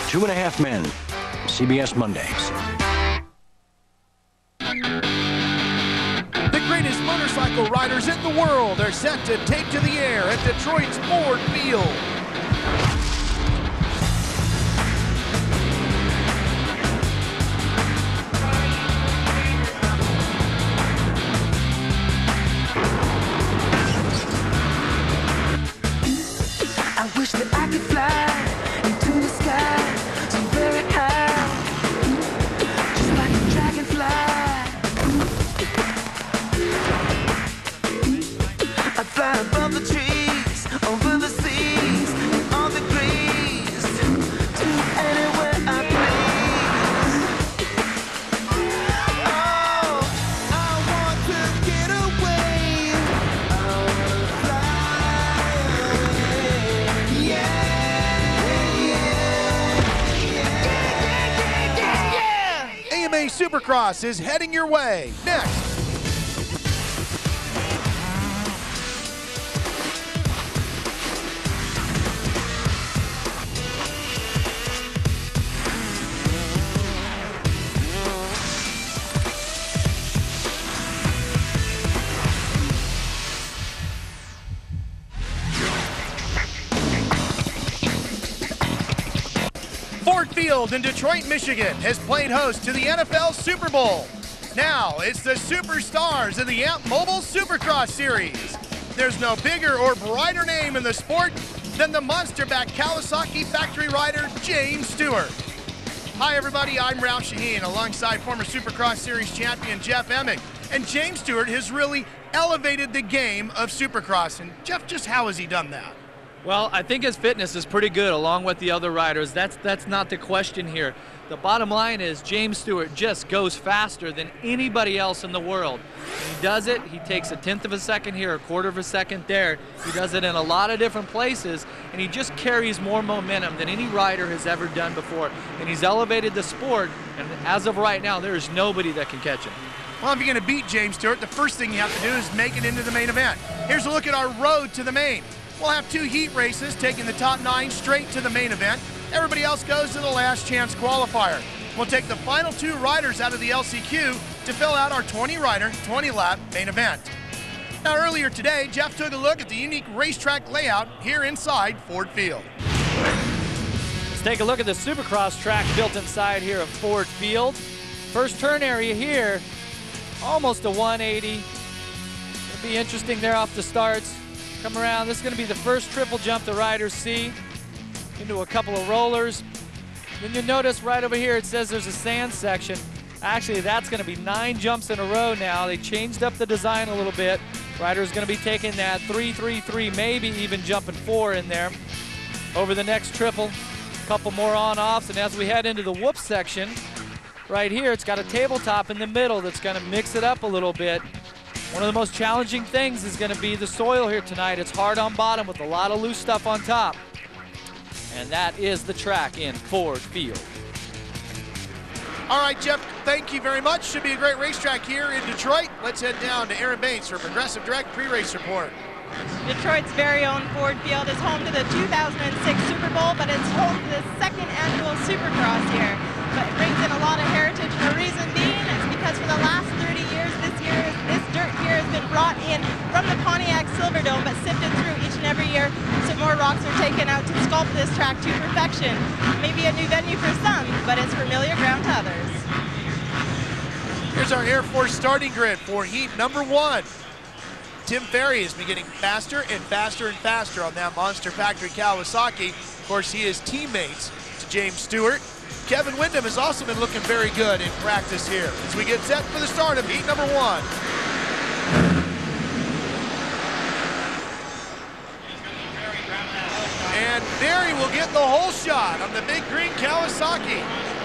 2.5 Men, CBS Mondays. The greatest motorcycle riders in the world are set to take to the air at Detroit's Ford Field. I wish that I could fly into the sky so very high, just like a dragonfly. I fly above the trees, over the seas, and all the breeze, to anywhere I please. Oh, I want to get away. I wanna fly away. Yeah. AMA Supercross is heading your way. Next. Ford Field in Detroit, Michigan has played host to the NFL Super Bowl. Now it's the superstars of the AMP Mobile Supercross Series. There's no bigger or brighter name in the sport than the monster-backed Kawasaki factory rider, James Stewart. Hi everybody, I'm Ralph Shaheen alongside former Supercross Series champion Jeff Emig. And James Stewart has really elevated the game of Supercross. And Jeff, just how has he done that? Well, I think his fitness is pretty good along with the other riders. That's not the question here. The bottom line is James Stewart just goes faster than anybody else in the world. When he does it, he takes 1/10 of a second here, 1/4 of a second there. He does it in a lot of different places, and he just carries more momentum than any rider has ever done before. And he's elevated the sport, and as of right now, there is nobody that can catch him. Well, if you're going to beat James Stewart, the first thing you have to do is make it into the main event. Here's a look at our road to the main. We'll have 2 heat races, taking the top 9 straight to the main event. Everybody else goes to the last chance qualifier. We'll take the final 2 riders out of the LCQ to fill out our 20-rider, 20-lap main event. Now, earlier today, Jeff took a look at the unique racetrack layout here inside Ford Field. Let's take a look at the Supercross track built inside here of Ford Field. First turn area here, almost a 180. It'll be interesting there off the starts. Come around, this is going to be the first triple jump the riders see. Into a couple of rollers. Then you'll notice right over here it says there's a sand section. Actually, that's going to be 9 jumps in a row now. They changed up the design a little bit. Rider's going to be taking that 3-3-3, maybe even jumping 4 in there. Over the next triple, a couple more on-offs, and as we head into the whoop section, right here, it's got a tabletop in the middle that's going to mix it up a little bit. One of the most challenging things is going to be the soil here tonight. It's hard on bottom with a lot of loose stuff on top. And that is the track in Ford Field. All right, Jeff, thank you very much. Should be a great racetrack here in Detroit. Let's head down to Aaron Bates for Progressive Direct pre-race report. Detroit's very own Ford Field is home to the 2006 Super Bowl, but it's home to the 2nd annual Supercross here. But it brings in a lot of heritage, and the reason being is because for the last 30 years, this dirt here has been brought in from the Pontiac Silverdome, but sifted through each and every year, so more rocks are taken out to sculpt this track to perfection. Maybe a new venue for some, but it's familiar ground to others. Here's our Air Force starting grid for heat number 1. Tim Ferry has been getting faster and faster and faster on that Monster Factory Kawasaki. Of course, he is teammates to James Stewart. Kevin Windham has also been looking very good in practice here as we get set for the start of heat number 1. And Ferry will get the whole shot on the big green Kawasaki.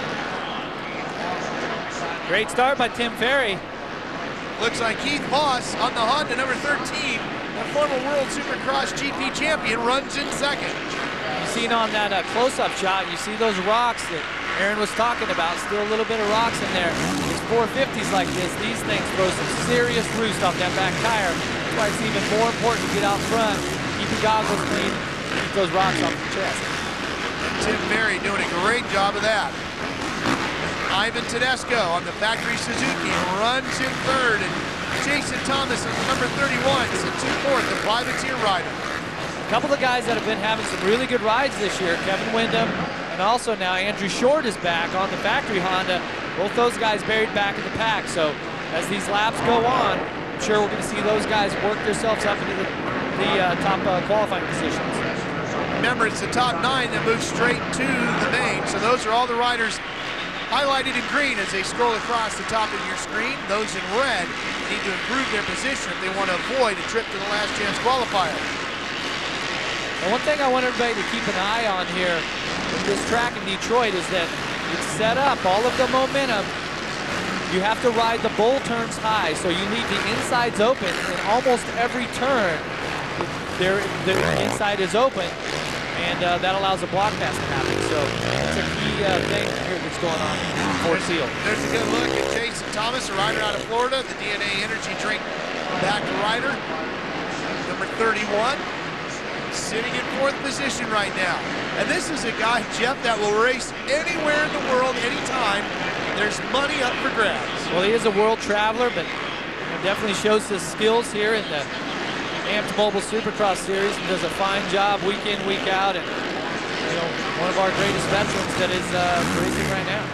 Great start by Tim Ferry. Looks like Keith Voss on the Honda number 13, the former World Supercross GP champion, runs in second. You seen on that close-up shot, you see those rocks that Aaron was talking about, still a little bit of rocks in there. It's 450s like this, these things throw some serious roost off that back tire. That's why it's even more important to get out front, keep your goggles clean, keep those rocks off your chest. Tim Ferry doing a great job of that. Ivan Tedesco on the factory Suzuki runs in third, and Jason Thomas on number 31 sits in fourth, the privateer rider. A couple of guys that have been having some really good rides this year, Kevin Windham, and also now Andrew Short is back on the factory Honda. Both those guys buried back in the pack, so as these laps go on, I'm sure we're going to see those guys work themselves up into the top qualifying positions. Remember, it's the top 9 that move straight to the main, so those are all the riders highlighted in green as they scroll across the top of your screen. Those in red need to improve their position if they want to avoid a trip to the last chance qualifier. And one thing I want everybody to keep an eye on here with this track in Detroit is that it's set up, all of the momentum. You have to ride the bowl turns high, so you leave the insides open in almost every turn. The inside is open, and that allows a block pass to happen. So it's a key thing here that's going on in Ford Field. There's a good look at Jason Thomas, a rider out of Florida, the DNA Energy Drink back rider, number 31, sitting in fourth position right now. And this is a guy, Jeff, that will race anywhere in the world, anytime. There's money up for grabs. Well, he is a world traveler, but it definitely shows his skills here in the Amped Mobile Supercross Series, and does a fine job week in, week out, and one of our greatest veterans that is racing right now.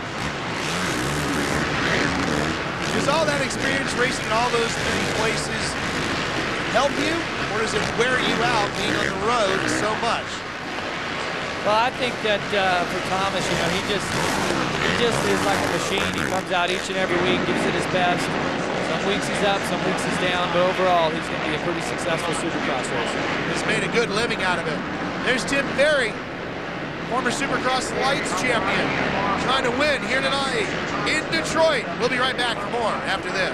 Does all that experience racing in all those many places help you, or does it wear you out being on the road so much? Well, I think that for Thomas, he just is like a machine. He comes out each and every week, gives it his best. Some weeks he's up, some weeks he's down, but overall he's going to be a pretty successful Supercross racer. He's made a good living out of it. There's Tim Ferry, former Supercross Lights champion, trying to win here tonight in Detroit. We'll be right back for more after this.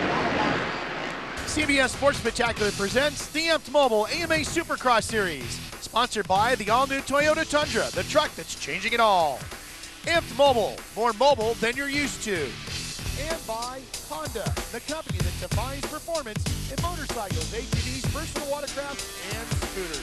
CBS Sports Spectacular presents the Amped Mobile AMA Supercross Series, sponsored by the all-new Toyota Tundra, the truck that's changing it all. Amped Mobile, more mobile than you're used to. And by Honda, the company that defines performance in motorcycles, ATVs, personal watercraft, and scooters.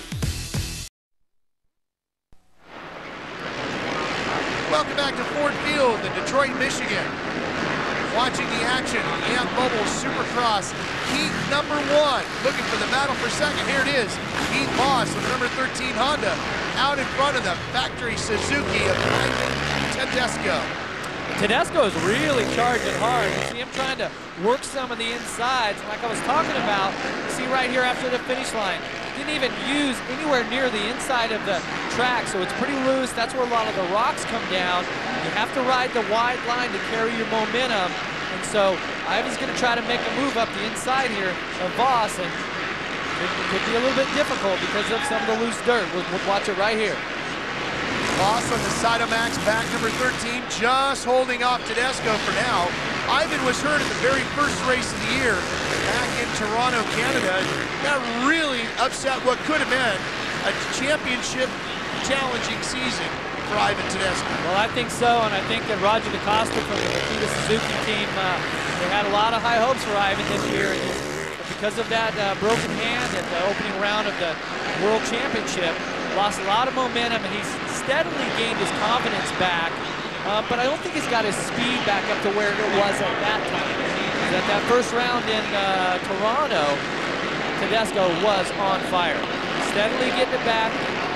Welcome back to Ford Field in Detroit, Michigan. Watching the action, the Amped Mobile Supercross Heat number 1. Looking for the battle for second. Here it is. Heat Boss with number 13 Honda out in front of the factory Suzuki of Tedesco. Tedesco is really charging hard. You see him trying to work some of the insides. Like I was talking about, you see right here after the finish line, didn't even use anywhere near the inside of the track, so it's pretty loose. That's where a lot of the rocks come down. You have to ride the wide line to carry your momentum. And so Ivan's going to try to make a move up the inside here of Voss, and it could be a little bit difficult because of some of the loose dirt. We'll watch it right here. Voss on the side of Max, back number 13, just holding off Tedesco for now. Ivan was hurt at the very first race of the year back in Toronto, Canada. That really upset what could have been a championship challenging season for Ivan Tedesco. Well, I think so, and I think that Roger DaCosta from the Makita Suzuki team, they had a lot of high hopes for Ivan this year. But because of that broken hand at the opening round of the World Championship, lost a lot of momentum, and he's steadily gained his confidence back, but I don't think he's got his speed back up to where it was at that time. At that first round in Toronto, Tedesco was on fire. Steadily getting it back,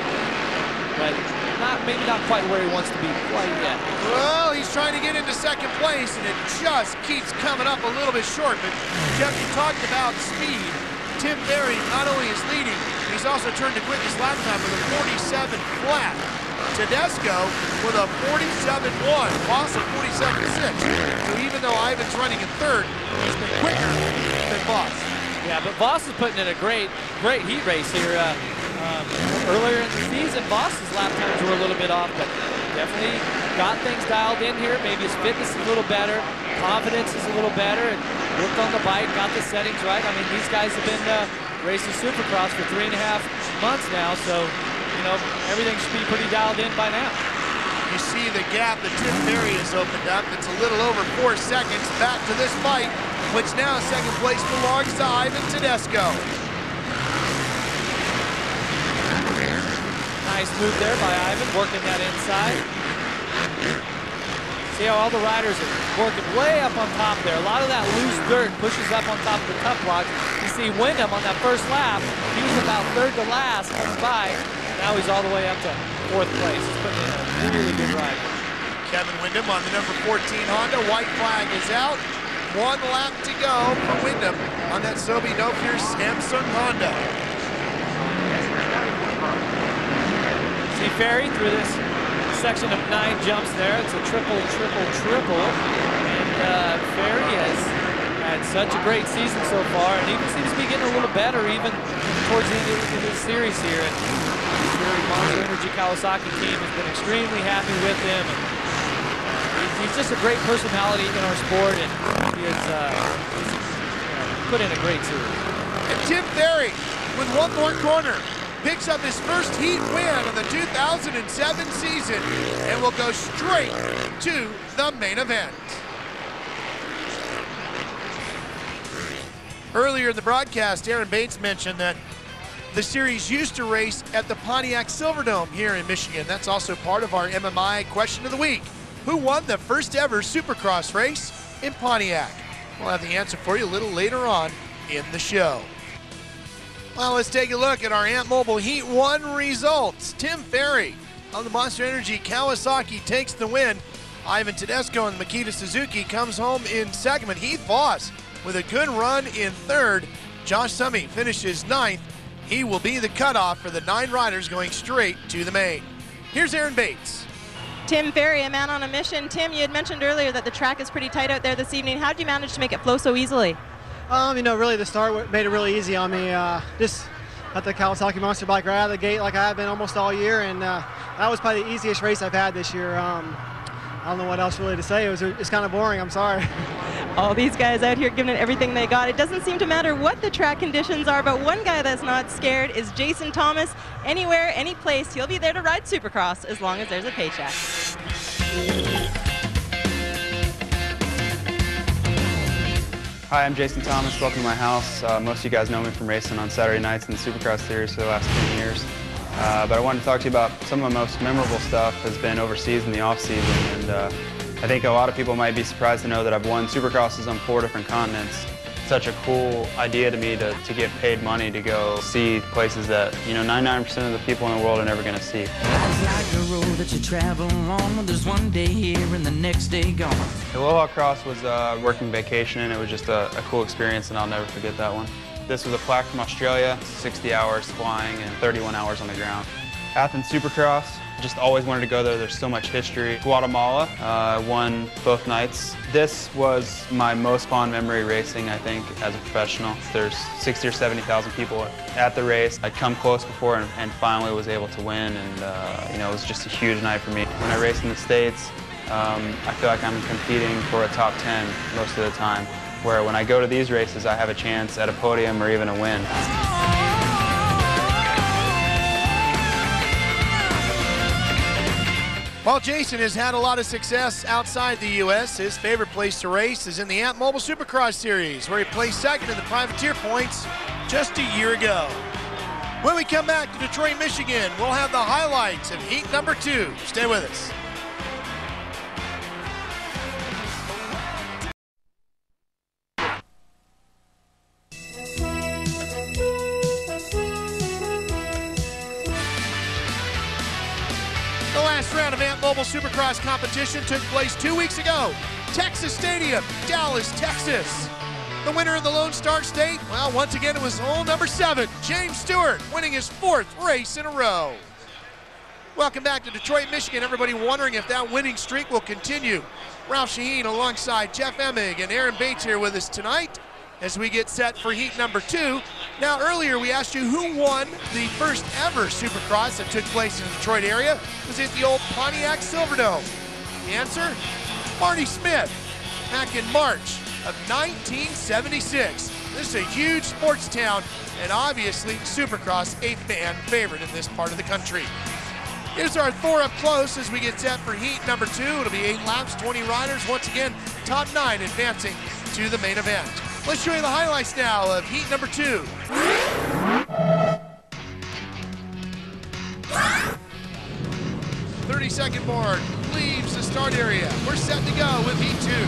but maybe not quite where he wants to be quite yet. Well, he's trying to get into second place, and it just keeps coming up a little bit short. But Jeff, you talked about speed. Tim Ferry not only is leading, he's also turned the quickest lap time with a 47 flat. Tedesco with a 47.1, Voss a 47.6. So even though Ivan's running in third, he's been quicker than Voss. Yeah, but Voss is putting in a great heat race here. Earlier in the season, Voss's lap times were a little bit off, but definitely got things dialed in here. Maybe his fitness is a little better, confidence is a little better, and worked on the bike, got the settings right. I mean, these guys have been racing Supercross for 3.5 months now, so everything should be pretty dialed in by now. You see the gap that Tim Ferry has opened up. It's a little over 4 seconds back to this fight, which now second place belongs to Ivan Tedesco. Nice move there by Ivan, working that inside. See how all the riders are working way up on top there. A lot of that loose dirt pushes up on top of the tough blocks. You see Windham on that first lap, he was about third to last, comes by. Now he's all the way up to fourth place. He's putting in a really good ride. Kevin Windham on the number 14 Honda. White flag is out. 1 lap to go for Windham on that Sobe No Fear Samsung Honda. See Ferry through this section of 9 jumps there. It's a triple, triple, triple. And Ferry has had such a great season so far, and even seems to be getting a little better even towards the end of the series here. And the Monster Energy Kawasaki team has been extremely happy with him. And he's just a great personality in our sport, and he's put in a great series. And Tim Ferry, with one more corner, picks up his first heat win of the 2007 season and will go straight to the main event. Earlier in the broadcast, Aaron Bates mentioned that the series used to race at the Pontiac Silverdome here in Michigan. That's also part of our MMI question of the week. Who won the first ever Supercross race in Pontiac? We'll have the answer for you a little later on in the show. Well, let's take a look at our Ant Mobile Heat 1 results. Tim Ferry of the Monster Energy Kawasaki takes the win. Ivan Tedesco and Makita Suzuki comes home in second. Heath Voss with a good run in third. Josh Summey finishes 9th. He will be the cutoff for the 9 riders going straight to the main. Here's Aaron Bates. Tim Ferry, a man on a mission. Tim, you had mentioned earlier that the track is pretty tight out there this evening. How did you manage to make it flow so easily? You know, really the start made it really easy on me. Just at the Kawasaki Monster bike right out of the gate like I have been almost all year, and that was probably the easiest race I've had this year. I don't know what else really to say. It's kind of boring, I'm sorry. All these guys out here giving it everything they got. It doesn't seem to matter what the track conditions are, but one guy that's not scared is Jason Thomas. Anywhere, any place, he'll be there to ride Supercross as long as there's a paycheck. Hi, I'm Jason Thomas. Welcome to my house. Most of you guys know me from racing on Saturday nights in the Supercross series for the last 10 years. But I wanted to talk to you about some of my most memorable stuff has been overseas in the off-season. And I think a lot of people might be surprised to know that I've won Supercrosses on 4 different continents. Such a cool idea to me to get paid money to go see places that, you know, 99% of the people in the world are never going to see. Like a road that you travel on, there's one day here and the next day gone. The Aloha Cross was a working vacation, and it was just a cool experience, and I'll never forget that one. This was a plaque from Australia, 60 hours flying and 31 hours on the ground. Athens Supercross, just always wanted to go there. There's so much history. Guatemala, won both nights. This was my most fond memory racing, I think, as a professional. There's 60 or 70,000 people at the race. I'd come close before and finally was able to win, and you know, it was just a huge night for me. When I race in the States, I feel like I'm competing for a top 10 most of the time, where when I go to these races, I have a chance at a podium or even a win. While Jason has had a lot of success outside the U.S., his favorite place to race is in the Ant Mobile Supercross Series, where he placed second in the Privateer points just a year ago. When we come back to Detroit, Michigan, we'll have the highlights of heat number 2. Stay with us. The last round of Ant Mobile Supercross competition took place 2 weeks ago. Texas Stadium, Dallas, Texas. The winner in the Lone Star State, well, once again it was hole number 7, James Stewart, winning his 4th race in a row. Welcome back to Detroit, Michigan. Everybody wondering if that winning streak will continue. Ralph Shaheen alongside Jeff Emig and Aaron Bates here with us tonight as we get set for heat number 2. Now, earlier we asked you who won the first ever Supercross that took place in the Detroit area. Was it the old Pontiac Silverdome? The answer? Barney Smith, back in March of 1976. This is a huge sports town, and obviously Supercross a fan favorite in this part of the country. Here's our Thor up close as we get set for heat number 2. It'll be 8 laps, 20 riders. Once again, top 9 advancing to the main event. Let's show you the highlights now of heat number 2. 30-second board leaves the start area. We're set to go with Heat 2.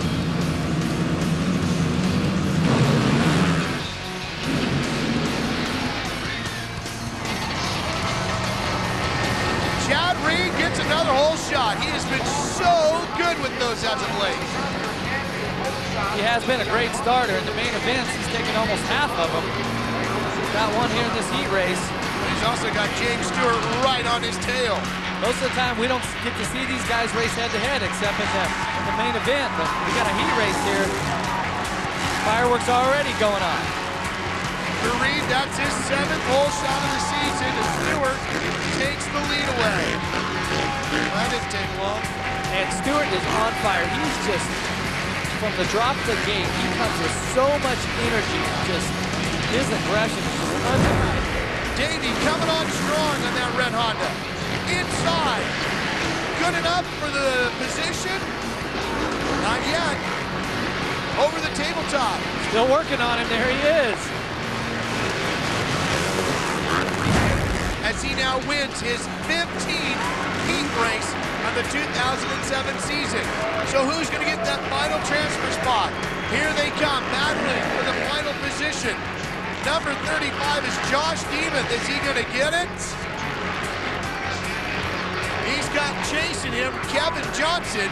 Chad Reed gets another hole shot. He has been so good with those as of late. He has been a great starter. In the main events, he's taken almost half of them. He's got one here in this heat race. He's also got James Stewart right on his tail. Most of the time, we don't get to see these guys race head-to-head except in the main event, but we got a heat race here. Fireworks already going on. For Reed, that's his 7th hole shot of the season, and Stewart takes the lead away. That didn't take long. And Stewart is on fire. He's just, from the drop to the gate, he comes with so much energy. Just his aggression is undeniable. Davey coming on strong on that red Honda. Inside. Good enough for the position? Not yet. Over the tabletop. Still working on him. There he is. As he now wins his 15th heat race of the 2007 season. So who's going to get that final transfer spot? Here they come, battling for the final position. Number 35 is Josh Demuth. Is he going to get it? He's got chasing him Kevin Johnson.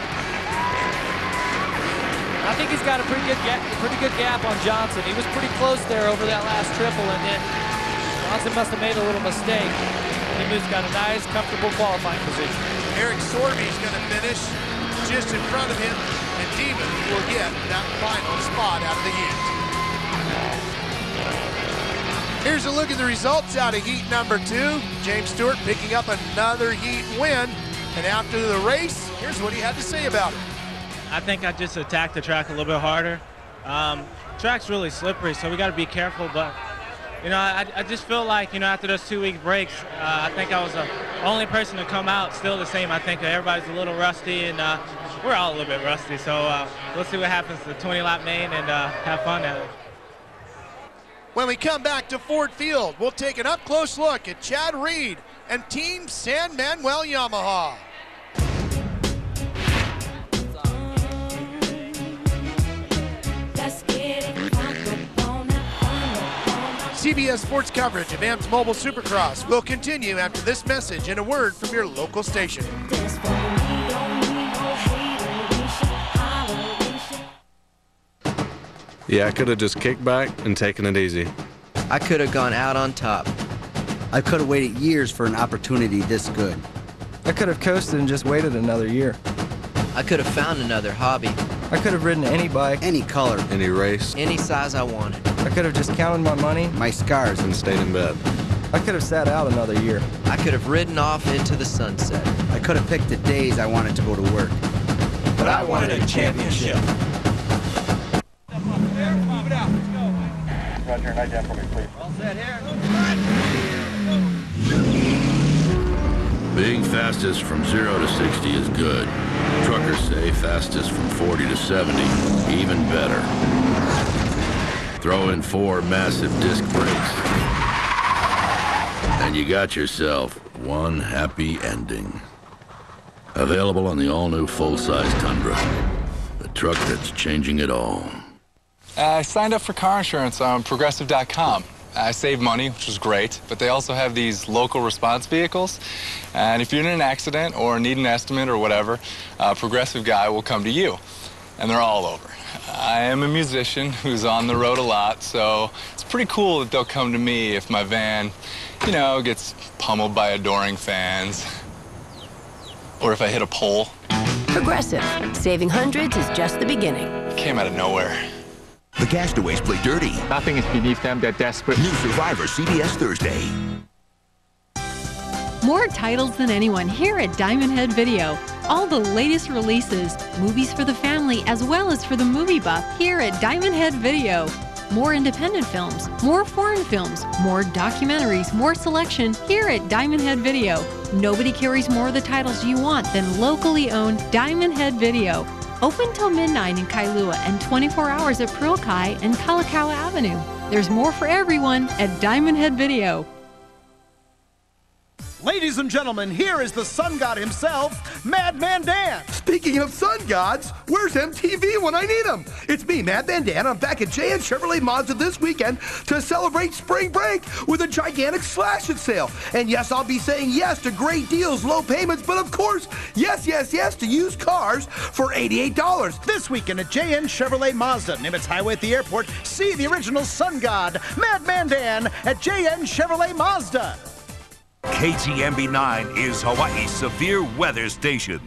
I think he's got a pretty good gap on Johnson. He was pretty close there over that last triple, and then Johnson must have made a little mistake. Demuth's got a nice, comfortable qualifying position. Eric Sorby's going to finish just in front of him, and Demuth will get that final spot out of the heat. Here's a look at the results out of heat number 2. James Stewart picking up another heat win. And after the race, here's what he had to say about it. I think I just attacked the track a little bit harder. Track's really slippery, so we got to be careful. But, you know, I just feel like, you know, after those 2-week breaks, I think I was the only person to come out still the same. I think everybody's a little rusty, and we're all a little bit rusty. So we'll see what happens to the 20-lap main and have fun at it. When we come back to Ford Field, we'll take an up-close look at Chad Reed and Team San Manuel Yamaha. CBS Sports coverage of AMP's Mobile Supercross will continue after this message and a word from your local station. Yeah, I could have just kicked back and taken it easy. I could have gone out on top. I could have waited years for an opportunity this good. I could have coasted and just waited another year. I could have found another hobby. I could have ridden any bike, any color, any race, any size I wanted. I could have just counted my money, my scars, and stayed in bed. I could have sat out another year. I could have ridden off into the sunset. I could have picked the days I wanted to go to work. But I wanted a championship. Roger, night down for me, please. All set here. Being fastest from 0 to 60 is good. Truckers say fastest from 40 to 70, even better. Throw in 4 massive disc brakes, and you got yourself one happy ending. Available on the all-new full-size Tundra, the truck that's changing it all. I signed up for car insurance on Progressive.com. I saved money, which was great, but they also have these local response vehicles. And if you're in an accident or need an estimate or whatever, a Progressive guy will come to you. And they're all over. I am a musician who's on the road a lot, so it's pretty cool that they'll come to me if my van, you know, gets pummeled by adoring fans. Or if I hit a pole. Progressive. Saving hundreds is just the beginning. Came out of nowhere. The castaways play dirty. Nothing is beneath them. They're desperate. New Survivor, CBS Thursday. More titles than anyone here at Diamond Head Video. All the latest releases, movies for the family as well as for the movie buff here at Diamond Head Video. More independent films, more foreign films, more documentaries, more selection here at Diamond Head Video. Nobody carries more of the titles you want than locally owned Diamond Head Video. Open till midnight in Kailua and 24 hours at Pearl-Kai and Kalakaua Avenue. There's more for everyone at Diamond Head Video. Ladies and gentlemen, here is the sun god himself, Madman Dan. Speaking of sun gods, where's MTV when I need him? It's me, Madman Dan. I'm back at JN Chevrolet Mazda this weekend to celebrate spring break with a gigantic slash-it sale. And yes, I'll be saying yes to great deals, low payments, but of course, yes, yes, yes to used cars for $88. This weekend at JN Chevrolet Mazda, Nimitz Highway at the airport, see the original sun god, Madman Dan, at JN Chevrolet Mazda. KTMB 9 is Hawaii's severe weather station.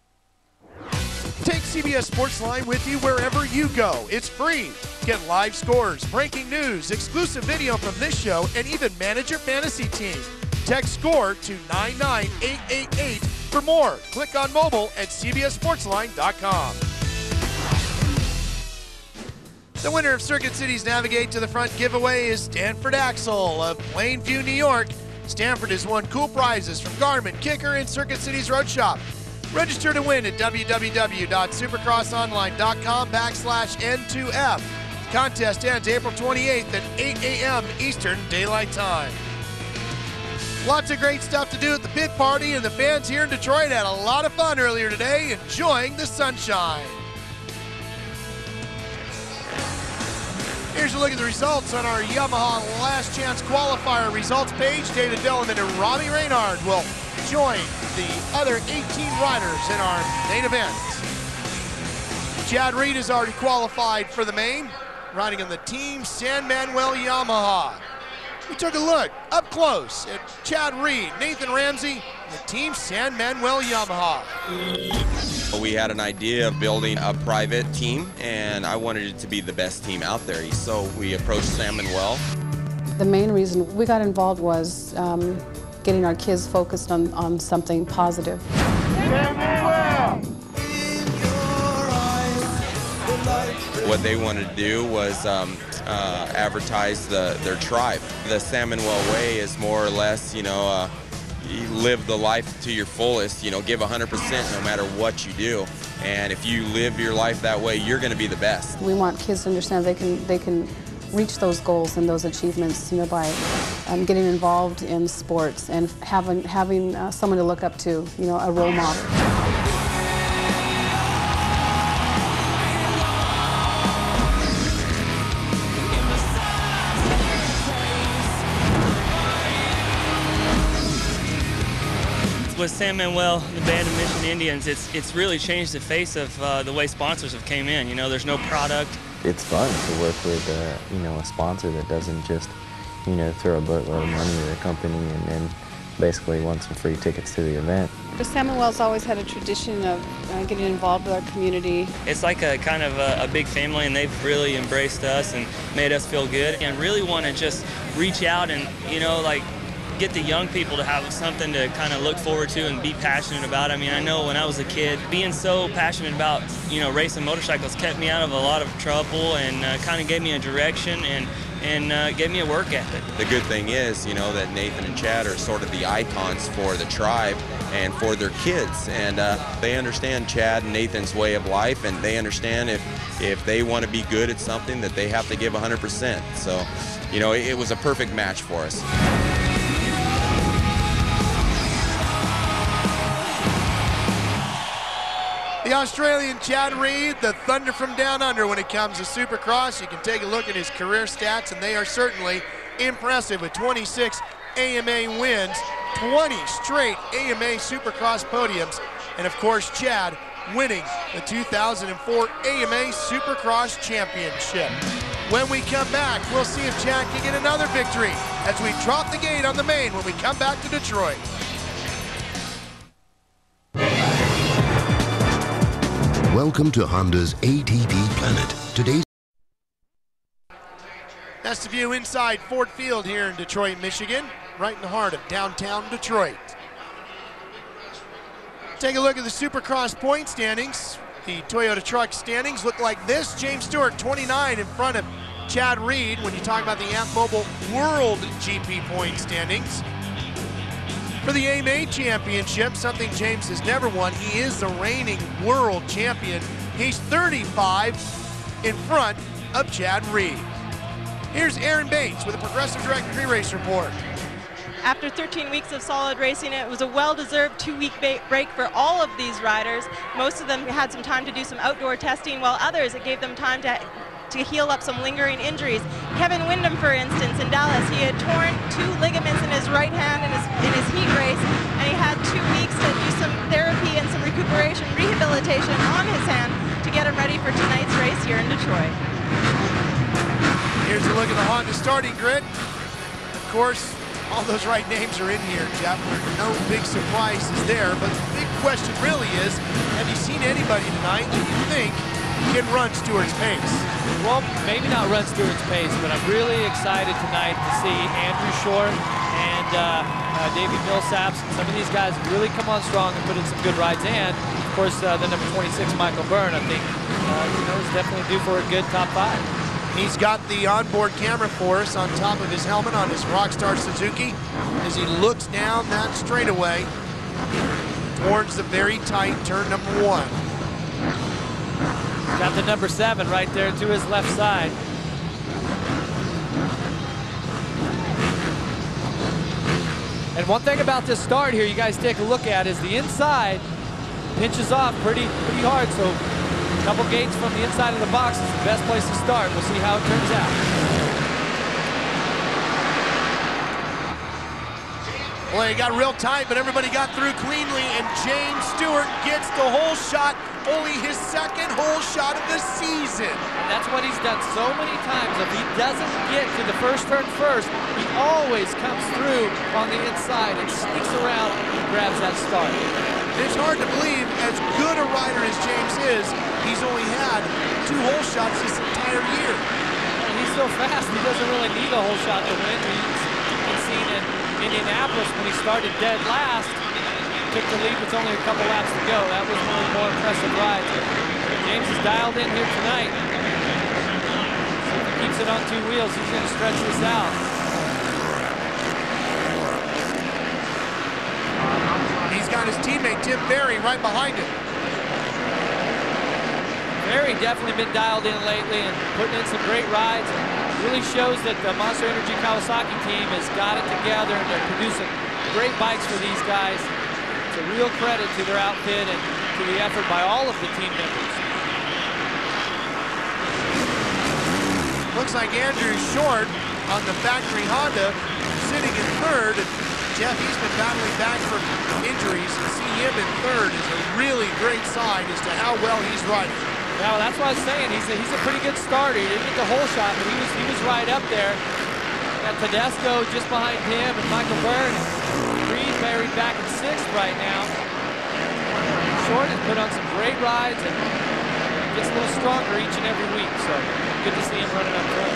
Take CBS Sportsline with you wherever you go. It's free. Get live scores, breaking news, exclusive video from this show, and even manage your fantasy team. Text SCORE to 99888 for more. Click on mobile at cbssportsline.com. The winner of Circuit City's Navigate to the Front giveaway is Stanford Axel of Plainview, New York. Stanford has won cool prizes from Garmin, Kicker, and Circuit City's Road Shop. Register to win at www.supercrossonline.com/N2F. The contest ends April 28th at 8 a.m. Eastern Daylight Time. Lots of great stuff to do at the pit party, and the fans here in Detroit had a lot of fun earlier today, enjoying the sunshine. Here's a look at the results on our Yamaha Last Chance Qualifier results page. David Vuillemin and Robbie Reynard will join the other 18 riders in our main event. Chad Reed has already qualified for the main, riding on the Team San Manuel Yamaha. We took a look up close at Chad Reed, Nathan Ramsey, and the Team San Manuel Yamaha. We had an idea of building a private team, and I wanted it to be the best team out there. So we approached San Manuel. The main reason we got involved was getting our kids focused on something positive. What they wanted to do was advertise their tribe. The San Manuel way is more or less, you live the life to your fullest, give 100% no matter what you do. And if you live your life that way, you're going to be the best. We want kids to understand they can reach those goals and those achievements, by getting involved in sports and having someone to look up to, a role model. With San Manuel, the band of Mission Indians, it's really changed the face of the way sponsors have came in. There's no product. It's fun to work with, a sponsor that doesn't just, throw a boatload of money at a company and then basically want some free tickets to the event. San Manuel's always had a tradition of getting involved with our community. It's like a kind of a big family, and they've really embraced us and made us feel good. And really want to just reach out and, get the young people to have something to kind of look forward to and be passionate about. I mean, I know when I was a kid, being so passionate about, racing motorcycles kept me out of a lot of trouble and kind of gave me a direction and gave me a work ethic. The good thing is, that Nathan and Chad are sort of the icons for the tribe and for their kids. And they understand Chad and Nathan's way of life, and they understand if they want to be good at something that they have to give 100%. So, it was a perfect match for us. The Australian Chad Reed, the Thunder from Down Under when it comes to Supercross. You can take a look at his career stats, and they are certainly impressive with 26 AMA wins, 20 straight AMA Supercross podiums, and of course Chad winning the 2004 AMA Supercross Championship. When we come back, we'll see if Chad can get another victory as we drop the gate on the main when we come back to Detroit. Welcome to Honda's ATP Planet. Today's That's the view inside Ford Field here in Detroit, Michigan, right in the heart of downtown Detroit. Take a look at the Supercross point standings. The Toyota truck standings look like this. James Stewart, 29 in front of Chad Reed when you talk about the Amp Mobile World GP point standings. For the AMA Championship, something James has never won, he is the reigning world champion. He's 35 in front of Chad Reed. Here's Aaron Bates with a Progressive Direct Pre-Race Report. After 13 weeks of solid racing, it was a well-deserved 2-week break for all of these riders. Most of them had some time to do some outdoor testing, while others, it gave them time to heal up some lingering injuries. Kevin Windham, for instance, in Dallas, he had torn 2 ligaments in his right hand in his heat race, and he had 2 weeks to do some therapy and some recuperation, rehabilitation on his hand to get him ready for tonight's race here in Detroit. Here's a look at the Honda starting grid. Of course, all those right names are in here, Jeff. No big surprises there, but the big question really is, have you seen anybody tonight that you think can run Stewart's pace? Well, maybe not run Stewart's pace, but I'm really excited tonight to see Andrew Short and Davey Millsaps. Some of these guys really come on strong and put in some good rides. And, of course, the number 26, Michael Byrne, I think, is definitely due for a good top 5. He's got the onboard camera for us on top of his helmet on his Rockstar Suzuki as he looks down that straightaway towards the very tight turn number 1. Got the number 7 right there to his left side. And one thing about this start here, you guys take a look at, is the inside pinches off pretty hard. So a couple gates from the inside of the box is the best place to start. We'll see how it turns out. Well, it got real tight, but everybody got through cleanly, and James Stewart gets the hole shot, only his 2nd hole shot of the season. And that's what he's done so many times. If he doesn't get to the first turn first, he always comes through on the inside and sneaks around and grabs that start. It's hard to believe, as good a rider as James is, he's only had 2 hole shots this entire year. And he's so fast, he doesn't really need a hole shot to win. He's seen in Indianapolis when he started dead last, took the lead with only a couple laps to go. That was one of the more impressive rides. James is dialed in here tonight. So if he keeps it on 2 wheels, he's going to stretch this out. He's got his teammate Tim Ferry right behind him. Ferry definitely been dialed in lately and putting in some great rides. Really shows that the Monster Energy Kawasaki team has got it together and they're producing great bikes for these guys. It's a real credit to their outfit and to the effort by all of the team members. Looks like Andrew Short on the factory Honda sitting in 3rd. Jeff, he's been battling back from injuries, and see him in 3rd is a really great sign as to how well he's riding. Yeah, well, that's what I was saying. He's a pretty good starter. He didn't get the whole shot, but he was right up there. Got Tedesco just behind him, and Michael Byrne. Reed buried back in 6th right now. Short has put on some great rides and gets a little stronger each and every week. So good to see him running up front.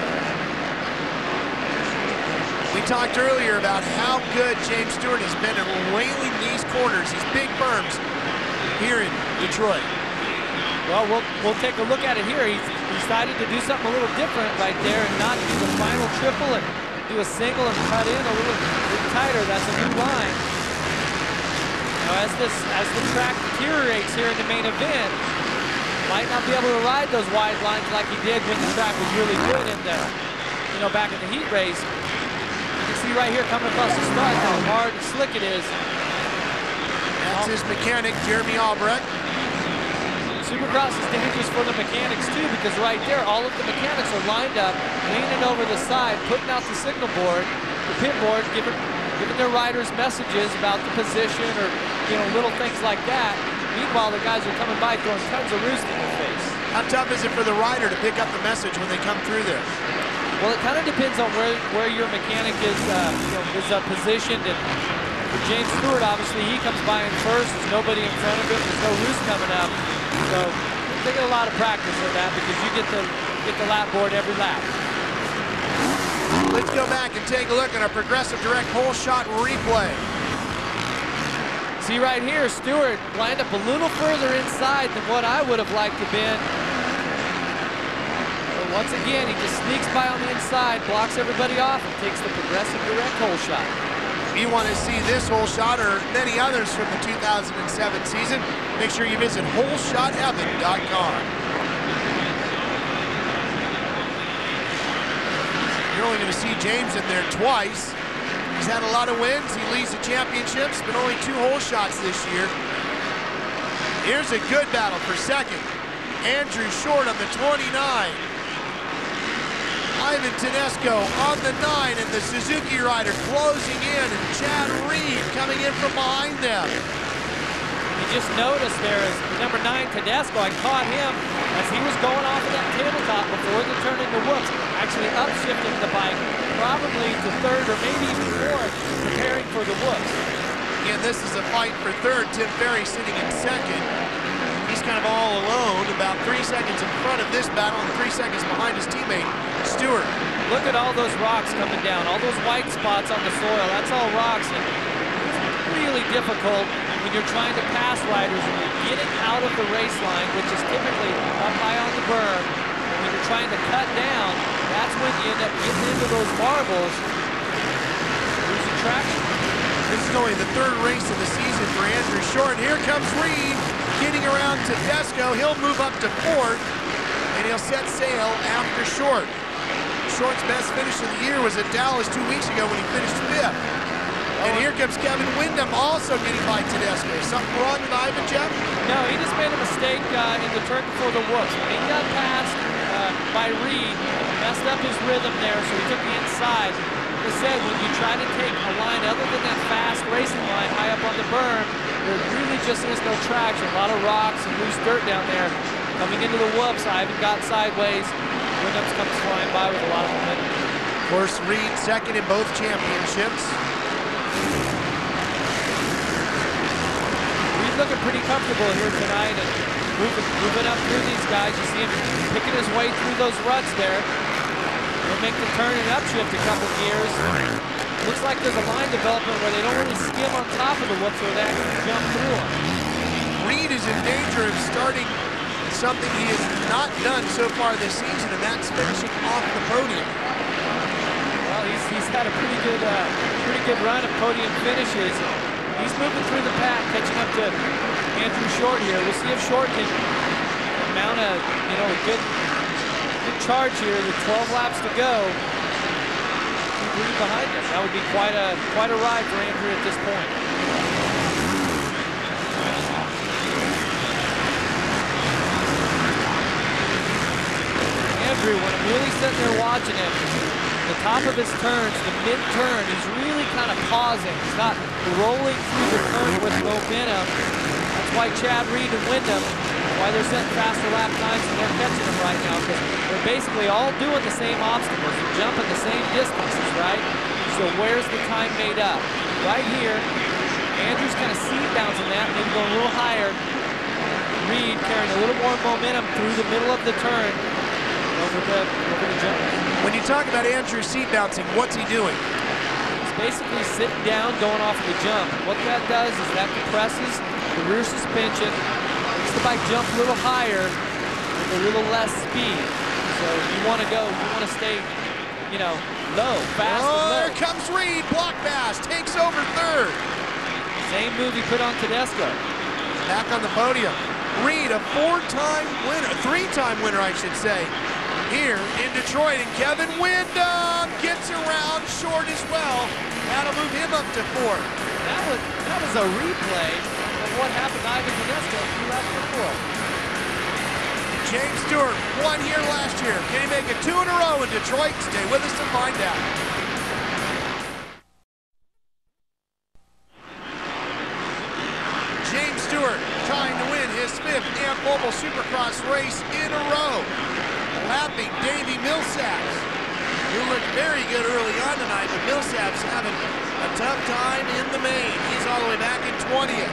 We talked earlier about how good James Stewart has been at whaling these corners, these big berms here in Detroit. Well, we'll take a look at it here. He's decided to do something a little different right there and not do the final triple and do a single and cut in a little tighter. That's a new line. Now, as the track deteriorates here in the main event, might not be able to ride those wide lines like he did when the track was really good in the, back in the heat race. You can see right here coming across the start how hard and slick it is. That's his mechanic, Jeremy Albrecht. Supercross is dangerous for the mechanics too, because right there, all of the mechanics are lined up, leaning over the side, putting out the signal board, the pit board, giving their riders messages about the position or little things like that. Meanwhile, the guys are coming by throwing tons of roost in their face. How tough is it for the rider to pick up the message when they come through there? Well, it kind of depends on where your mechanic is positioned. And for James Stewart, obviously, he comes by in 1st. There's nobody in front of him. There's no roost coming up. So they get a lot of practice with that because you get the lap board every lap. Let's go back and take a look at our Progressive Direct hole shot replay. See right here, Stewart lined up a little further inside than what I would have liked to have been. But once again, he just sneaks by on the inside, blocks everybody off, and takes the Progressive Direct hole shot. If you want to see this hole shot or many others from the 2007 season, make sure you visit holeshotheaven.com. You're only going to see James in there twice. He's had a lot of wins. He leads the championships, but only 2 hole shots this year. Here's a good battle for second. Andrew Short on the 29. Ivan Tedesco on the 9, and the Suzuki rider closing in, and Chad Reed coming in from behind them. You just noticed there is number 9, Tedesco. I caught him as he was going off of that tabletop before the turn into whoops, actually upshifting the bike, probably to 3rd or maybe even 4th, preparing for the whoops. Again, this is a fight for 3rd. Tim Ferry sitting in 2nd. He's kind of all alone, about 3 seconds in front of this battle and 3 seconds behind his teammate, Stewart. Look at all those rocks coming down, all those white spots on the soil. That's all rocks, and it's really difficult when you're trying to pass riders and you're getting out of the race line, which is typically up high on the berm. And when you're trying to cut down, that's when you end up getting into those marbles, losing traction. This is only the 3rd race of the season for Andrew Short. Here comes Reed, getting around Tedesco. He'll move up to 4th, and he'll set sail after Short. Short's best finish of the year was at Dallas 2 weeks ago when he finished 5th. And here comes Kevin Windham also getting by Tedesco. Something wrong with Ivan, Jeff? No, he just made a mistake in the turn before the whoops. When he got passed by Reed, messed up his rhythm there, so he took the inside. Like I said, when you try to take a line other than that fast racing line high up on the berm, there really just is no traction. A lot of rocks and loose dirt down there. Coming into the whoops, Ivan got sideways. Windham comes flying by with a lot of momentum. Of course, Reed 2nd in both championships. He's looking pretty comfortable here tonight and moving up through these guys. You see him picking his way through those ruts there. He'll make the turn and upshift a couple gears. Looks like there's a line development where they don't really skim on top of the whoops where they actually jump through them. Reed is in danger of starting something he has not done so far this season, and that's finishing off the podium. Well, he's had a pretty good run of podium finishes. He's moving through the pack, catching up to Andrew Short here. We'll see if Short can mount a good charge here with 12 laps to go. Keep Reed behind him. That would be quite a ride for Andrew at this point. Andrew, when I'm really sitting there watching him, the top of his turns, the mid-turn, he's really kind of pausing. He's not rolling through the turn with momentum. That's why Chad Reed and Windham, why they're setting faster lap times and they're catching them right now, because they're basically all doing the same obstacles. They're jumping the same distances, right? So where's the time made up? Right here, Andrew's kind of seat bouncing that, maybe going a little higher. Reed carrying a little more momentum through the middle of the turn. Over the jump. When you talk about Andrew seat bouncing, what's he doing? He's basically sitting down, going off of the jump. What that does is that compresses the rear suspension, makes the bike jump a little higher with a little less speed. So you want to stay, low, fast and low. Here comes Reed, block pass, takes over 3rd. Same move he put on Tedesco. Back on the podium. Reed, a 4-time winner, 3-time winner, I should say, here in Detroit, and Kevin Windham gets around Short as well. That'll move him up to 4th. That was a replay of what happened to Ivan Tedesco 2 laps before. James Stewart won here last year. Can he make it 2 in a row in Detroit? Stay with us to find out. James Stewart trying to win his 5th Amp Mobile Supercross race in a row. Lapping Davey Millsaps, who looked very good early on tonight, but Millsaps having a tough time in the main. He's all the way back in 20th.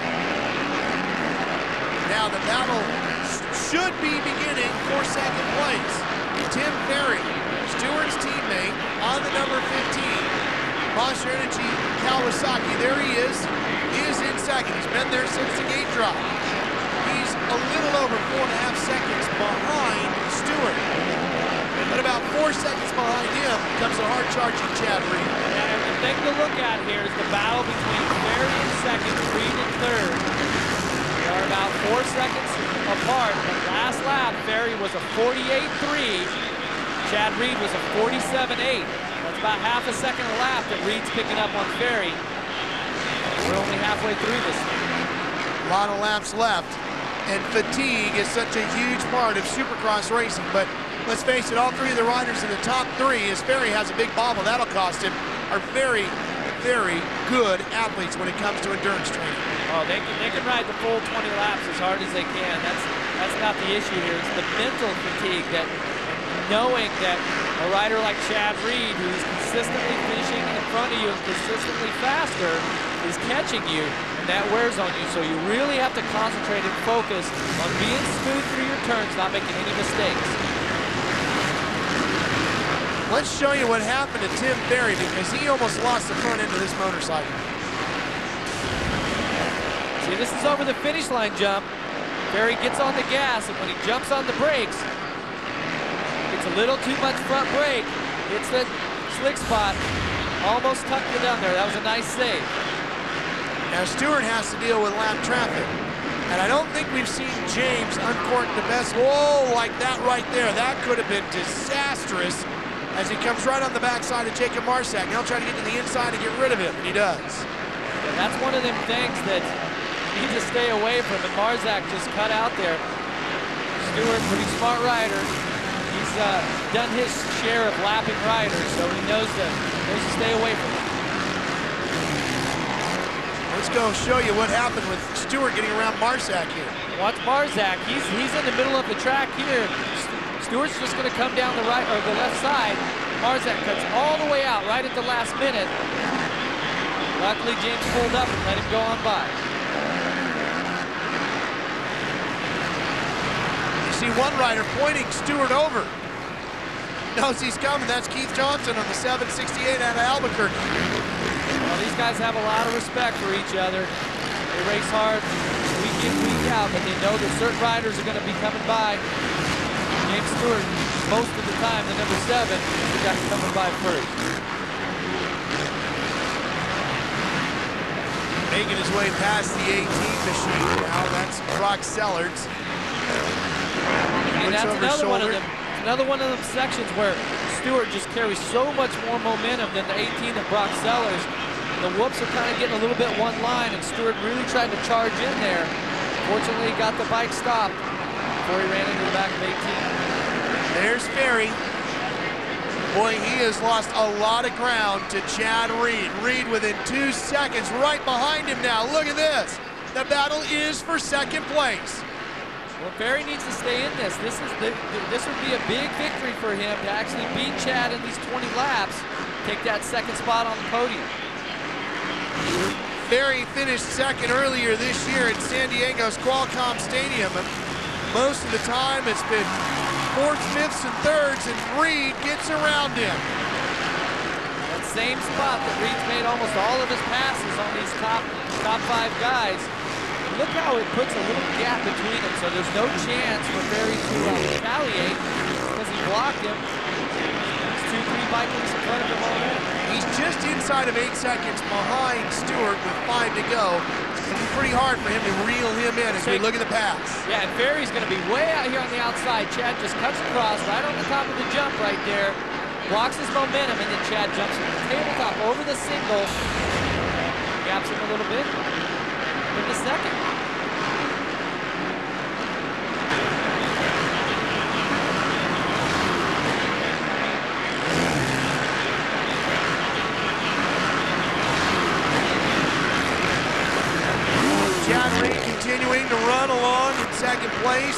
Now the battle should be beginning for 2nd place. Tim Ferry, Stewart's teammate, on the number 15. Monster Energy Kawasaki, there he is in 2nd. He's been there since the gate drop. He's a little over 4.5 seconds behind Stewart. But about 4 seconds behind him comes a hard-charging Chad Reed. And the thing to look at here is the battle between Ferry in 2nd, Reed in 3rd. They are about 4 seconds apart. But last lap, Ferry was a 48.3. Chad Reed was a 47.8. That's about half a second a lap that Reed's picking up on Ferry. We're only halfway through this thing. A lot of laps left, and fatigue is such a huge part of Supercross racing. But let's face it, all three of the riders in the top three, as Ferry has a big bobble, that'll cost him, are very, very good athletes when it comes to endurance training. Oh, they can ride the full 20 laps as hard as they can. That's not the issue here. It's the mental fatigue, that knowing that a rider like Chad Reed, who's consistently finishing in front of you and consistently faster, is catching you, and that wears on you. So you really have to concentrate and focus on being smooth through your turns, not making any mistakes. Let's show you what happened to Tim Ferry, because he almost lost the front end of this motorcycle. See, this is over the finish line jump. Ferry gets on the gas, and when he jumps on the brakes, gets a little too much front brake, hits the slick spot, almost tucked it down there. That was a nice save. Now Stewart has to deal with lap traffic, and I don't think we've seen James uncork the best. Whoa, like that right there. That could have been disastrous as he comes right on the backside of Jacob Marsack. Now he'll try to get to the inside and get rid of him, and he does. Yeah, that's one of them things that you need to stay away from, and Marsack just cut out there. Stewart, pretty smart rider. He's done his share of lapping riders, so he knows to stay away from him. Let's go show you what happened with Stewart getting around Marsack here. Watch Marsack. He's in the middle of the track here. Stewart's just going to come down the right or the left side. Marsack cuts all the way out right at the last minute. Luckily, James pulled up and let him go on by. You see one rider pointing Stewart over. Knows he's coming. That's Keith Johnson on the 768 out of Albuquerque. Well, these guys have a lot of respect for each other. They race hard week in, week out, but they know that certain riders are going to be coming by. James Stewart, most of the time, the number 7, is the guy coming by first. Making his way past the 18 machine now. That's Brock Sellards. And that's another one of them sections where Stewart just carries so much more momentum than the 18 of Brock Sellers. The whoops are kind of getting a little bit one line, and Stewart really tried to charge in there. Fortunately, he got the bike stopped before he ran into the back of 18. There's Ferry. Boy, he has lost a lot of ground to Chad Reed. Reed within 2 seconds, right behind him now. Look at this. The battle is for second place. Well, Ferry needs to stay in this. This would be a big victory for him to actually beat Chad in these 20 laps, take that second spot on the podium. Ferry finished second earlier this year at San Diego's Qualcomm Stadium. Most of the time it's been 4th, 5ths, and 3rds, and Reed gets around him. That same spot that Reed's made almost all of his passes on these top 5 guys. Look how it puts a little gap between them, so there's no chance for Ferry to retaliate because he blocked him. There's 2-3 bike links in front of him already. He's just inside of 8 seconds behind Stewart with 5 to go. It's going to be pretty hard for him to reel him in as we look at the pass. Yeah, and Ferry's going to be way out here on the outside. Chad just cuts across right on the top of the jump right there, blocks his momentum, and then Chad jumps from the tabletop over the single, gaps him a little bit in the second. Chad Reed continuing to run along in second place.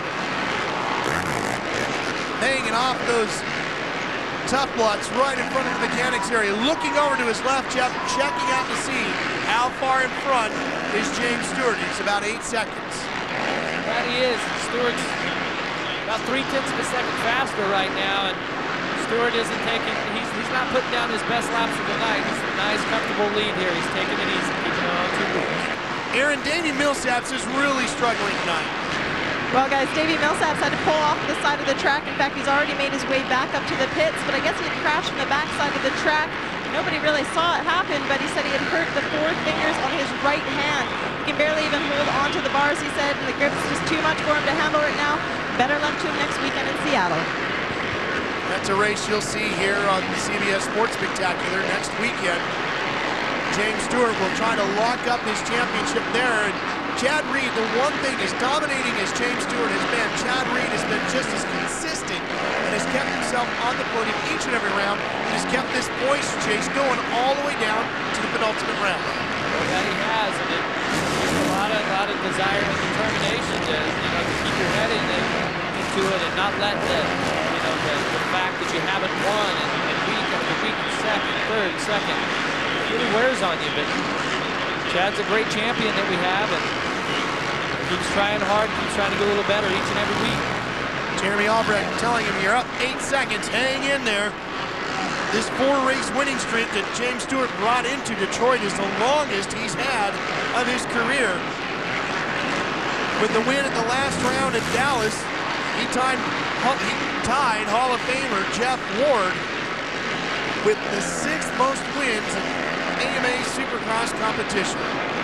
Hanging off those tough blocks right in front of the mechanics area. Looking over to his left, checking out to see how far in front is James Stewart. He's about 8 seconds. That he is. Stewart's about 0.3 of a second faster right now, and Stewart isn't taking, he's not putting down his best laps of the night. He's a nice, comfortable lead here. He's taking it easy, keeping it on 2 wheels. Aaron, Davey Millsaps is really struggling tonight. Well, guys, Davey Millsaps had to pull off the side of the track. In fact, he's already made his way back up to the pits, but I guess he had crashed from the back side of the track. Nobody really saw it happen, but he said he had hurt the 4 fingers on his right hand. He can barely even hold onto the bars, he said, and the grip's just too much for him to handle right now. Better luck to him next weekend in Seattle. That's a race you'll see here on the CBS Sports Spectacular next weekend. James Stewart will try to lock up his championship there. And Chad Reed, the one thing as dominating as James Stewart has been, Chad Reed has been just as consistent and has kept himself on the podium each and every round and has kept this points chase going all the way down to the penultimate round. Well, that he has, and there's a lot of desire and determination to, to keep your head into it and not let the fact that you haven't won and week after week, second, third, second, it really wears on you. But Chad's a great champion that we have, and keeps trying hard, keeps trying to get a little better each and every week. Jeremy Albrecht telling him, you're up 8 seconds, hang in there. This 4-race winning streak that James Stewart brought into Detroit is the longest he's had of his career. With the win at the last round at Dallas, he tied Hall of Famer Jeff Ward with the 6th most wins in AMA Supercross competition.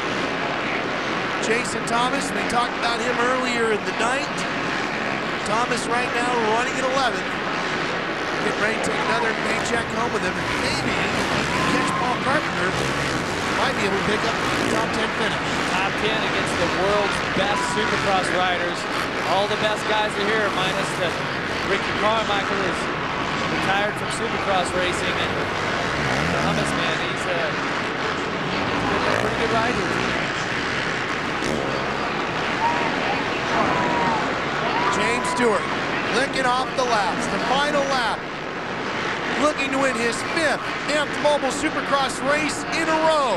Jason Thomas, we talked about him earlier in the night. Thomas right now running at 11th. Getting ready to take another paycheck home with him, and maybe catch Paul Carpenter, might be able to pick up the top 10 finish. Top 10 against the world's best Supercross riders. All the best guys are here, minus that Ricky Carmichael is retired from Supercross racing, and Thomas, man, he's a pretty good rider. James Stewart licking off the laps, the final lap, looking to win his 5th Amped Mobile Supercross race in a row.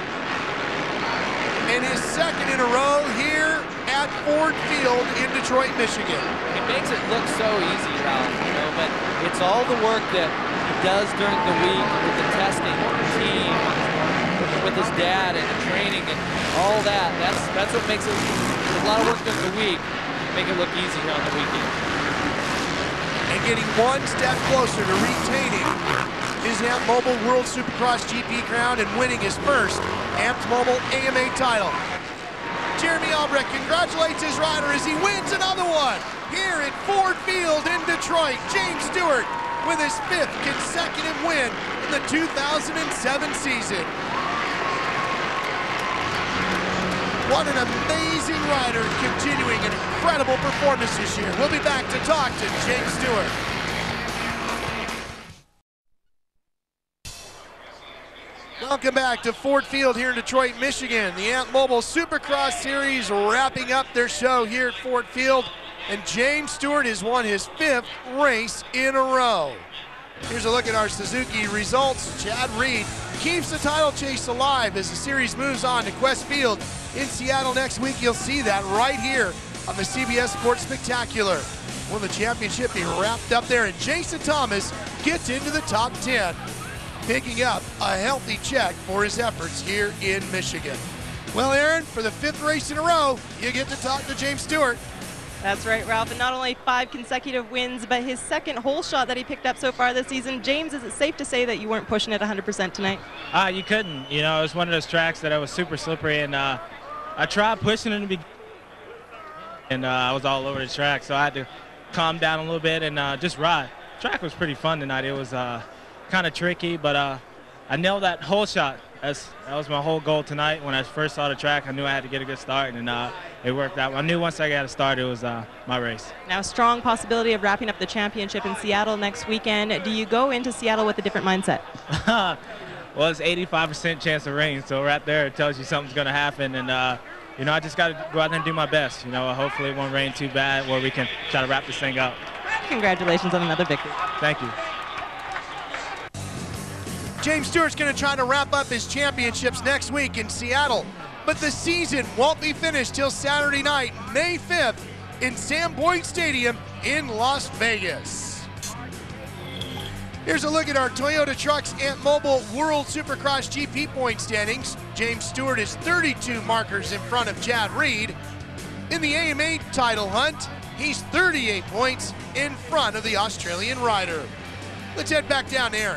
And his 2nd in a row here at Ford Field in Detroit, Michigan. It makes it look so easy, Ralph, but it's all the work that he does during the week with the testing, with the team, with his dad and the training and all that. That's what makes it a lot of work during the week, make it look easy here on the weekend. And getting one step closer to retaining his Amped Mobile World Supercross GP crown and winning his first Amped Mobile AMA title. Jeremy Albrecht congratulates his rider as he wins another one here at Ford Field in Detroit. James Stewart with his 5th consecutive win in the 2007 season. What an amazing rider, continuing an incredible performance this year. We'll be back to talk to James Stewart. Welcome back to Ford Field here in Detroit, Michigan. The Amped Mobile Supercross Series wrapping up their show here at Ford Field, and James Stewart has won his 5th race in a row. Here's a look at our Suzuki results. Chad Reed keeps the title chase alive as the series moves on to Quest Field in Seattle next week. You'll see that right here on the CBS Sports Spectacular. Will the championship be wrapped up there? And Jason Thomas gets into the top 10, picking up a healthy check for his efforts here in Michigan. Well, Aaron, for the 5th race in a row, you get to talk to James Stewart. That's right, Ralph, and not only 5 consecutive wins, but his 2nd hole shot that he picked up so far this season. James, is it safe to say that you weren't pushing it 100% tonight? You couldn't. It was one of those tracks that I was super slippery, and I tried pushing in the beginning, and I was all over the track, so I had to calm down a little bit and just ride. The track was pretty fun tonight. It was kind of tricky, but I nailed that hole shot. That was my whole goal tonight. When I first saw the track, I knew I had to get a good start, and it worked out. I knew once I got a start, it was my race. Now, strong possibility of wrapping up the championship in Seattle next weekend. Do you go into Seattle with a different mindset? Well, it's 85% chance of rain, so right there it tells you something's going to happen, and I just got to go out there and do my best. Hopefully it won't rain too bad, where we can try to wrap this thing up. Congratulations on another victory. Thank you. James Stewart's going to try to wrap up his championships next week in Seattle, but the season won't be finished till Saturday night, May 5th, in Sam Boyd Stadium in Las Vegas. Here's a look at our Toyota Trucks Amped Mobile World Supercross GP point standings. James Stewart is 32 markers in front of Chad Reed. In the AMA title hunt, he's 38 points in front of the Australian rider. Let's head back down to Aaron.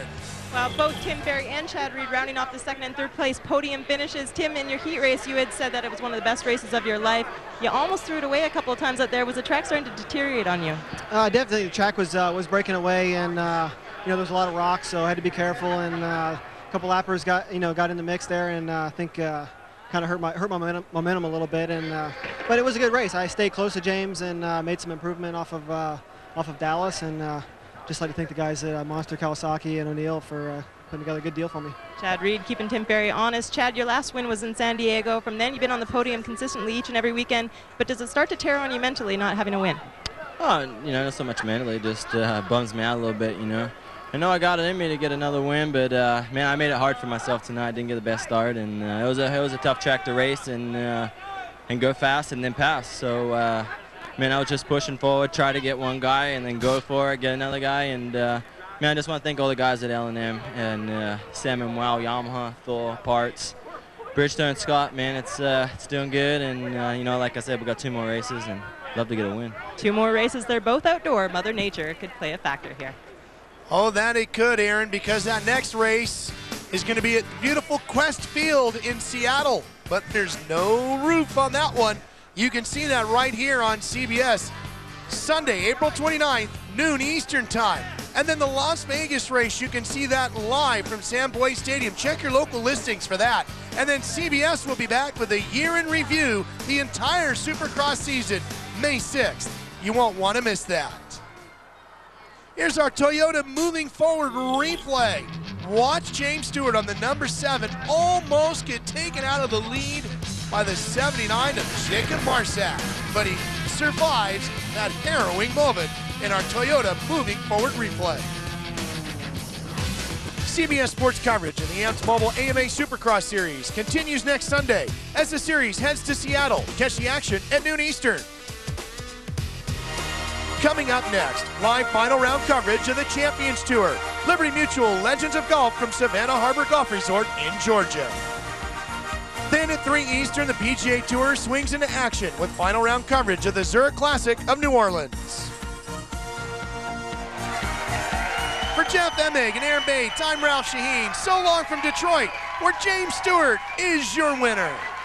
Well, both Tim Ferry and Chad Reed rounding off the second and third place podium finishes. Tim, in your heat race, you had said that it was one of the best races of your life. You almost threw it away a couple of times out there. Was the track starting to deteriorate on you? Definitely, the track was breaking away, and there was a lot of rocks, so I had to be careful. And a couple lappers got in the mix there, and I think kind of hurt my momentum a little bit. And but it was a good race. I stayed close to James and made some improvement off of Dallas, and just like to thank the guys at Monster, Kawasaki, and O'Neill for putting together a good deal for me. Chad Reed keeping Tim Ferry honest. Chad, your last win was in San Diego. From then, you've been on the podium consistently each and every weekend. But does it start to tear on you mentally not having a win? Oh, not so much mentally. Just bums me out a little bit, I know I got it in me to get another win, but man, I made it hard for myself tonight. I didn't get the best start, and it was a tough track to race and go fast and then pass. So man, I was just pushing forward, try to get one guy and then go for it, get another guy. And man, I just want to thank all the guys at L&M and Sam and Wow, Yamaha, Thor, Parts, Bridgestone, Scott. Man, it's doing good, and like I said, we got 2 more races and love to get a win. 2 more races. They're both outdoor. Mother Nature could play a factor here. Oh, that it could, Aaron, because that next race is going to be at beautiful Quest Field in Seattle, but there's no roof on that one. You can see that right here on CBS. Sunday, April 29th, noon Eastern time. And then the Las Vegas race, you can see that live from Sam Boyd Stadium. Check your local listings for that. And then CBS will be back with a year in review, the entire Supercross season, May 6th. You won't want to miss that. Here's our Toyota moving forward replay. Watch James Stewart on the number 7 almost get taken out of the lead by the 79 of Jacob Marsack, but he survives that harrowing moment in our Toyota moving forward replay. CBS Sports coverage of the AMPS Mobile AMA Supercross Series continues next Sunday as the series heads to Seattle. Catch the action at noon Eastern. Coming up next, live final round coverage of the Champions Tour. Liberty Mutual Legends of Golf from Savannah Harbor Golf Resort in Georgia. Then at 3 Eastern, the PGA Tour swings into action with final round coverage of the Zurich Classic of New Orleans. For Jeff Emig and Aaron Bates, I'm Ralph Shaheen. So long from Detroit, where James Stewart is your winner.